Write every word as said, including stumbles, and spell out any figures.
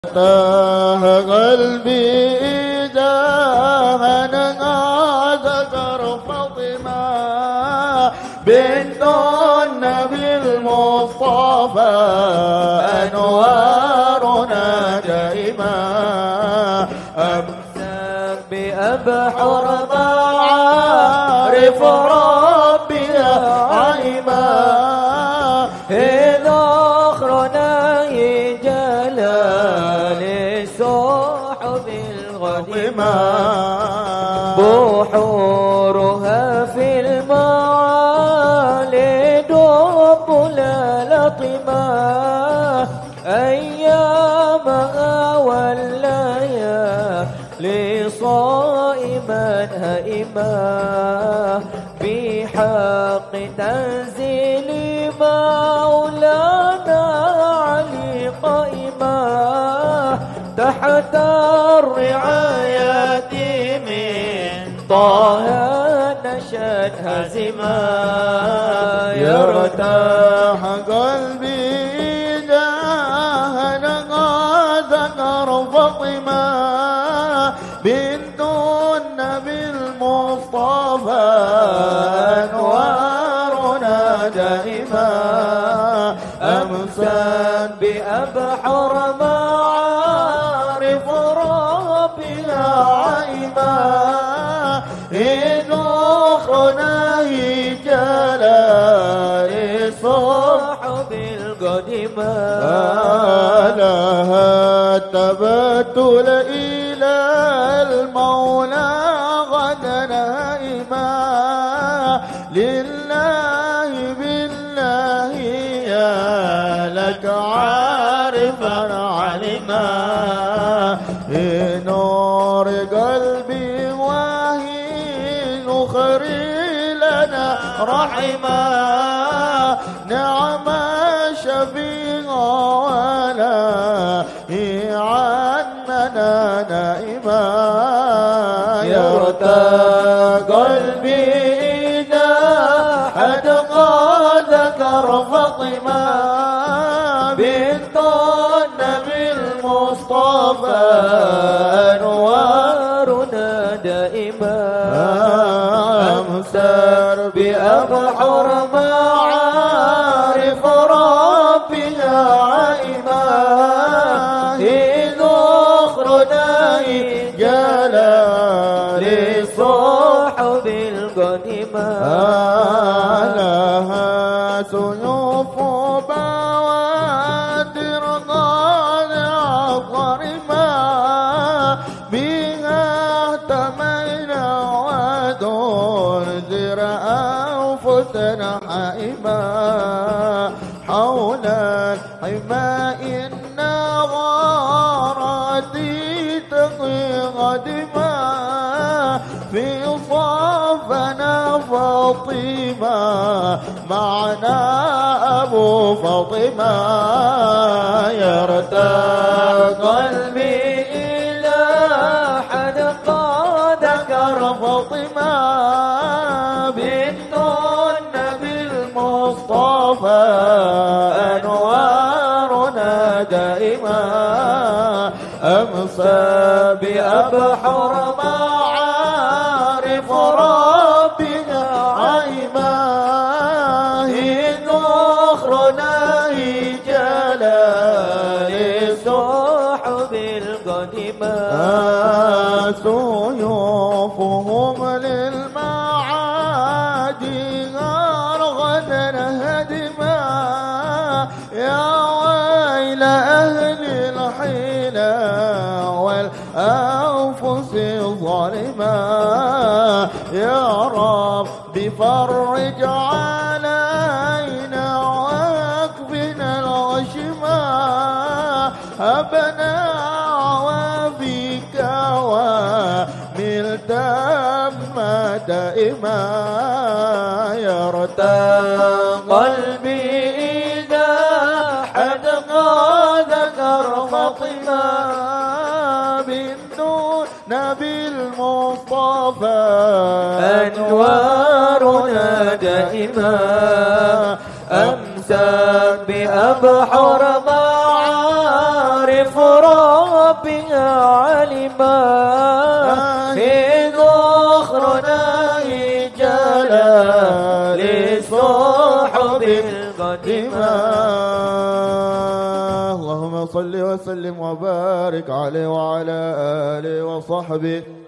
تاه قلبي إذا أنا ذكر فاطمة بنت النبي المصطفى أنوارنا دائما أمسك بأبحر معارف ربنا عيما إذا أخرنا جلال صاحب الغنيمة بحورها في المعالي دب لا لطمة أيامها والليالي صائما هائما بحق تنزيل مولانا علي قائما تحت الرعاية من طه نشأت هزما يرتاح قلبي إذا هنغى ذكر فاطمة بنت النبي المصطفى أنوارنا دائما أمسا بأبحر معارف ربنا عيما إذ أخرنا جلال صاحب القديمة لها تبتل إلى المولى غدا نائما لله بالله يا لك عارفا علما نور قلبي وهي نخري لنا رحما نعم شفيع ولا عننا نائما يرتاح قلبي إذا حد ذكر فاطمة بنت النبي المصطفى أنوارنا دائما أمسر بأبحر معارف ربنا عائما إذ أخرنا جلال صاحب القديمة لها سيوف بوادر ضالع ضرما بها اهتمينا ودرزر أنفسنا حائما حول الحماء النغارات تقي غدما في صافنا فاطمة معنا أبو فاطمة يرتاح قلبي إلى حد ذكر فاطمة بنت النبي المصطفى أنوارنا دائما أمسى بأبحر معارف ربنا عيما إذ أخرنا جلال صاحب القديمة سيوفهم للمعادي غرغدا هدما يا ويل أهل الحيلة والأنفس الظالمة يا رب فرج علينا واكفنا الغشما هبنا عوافيك وملت دائما يرتاح قلبي إذا حد ذكر فاطمة بنت نبي المصطفى أنوارنا دائما أمسك بأبحر معارف ربنا ربها علما في ذخرنا جلا للصحب القديمة. اللهم صل وسلم وبارك عليه وعلى آله وصحبه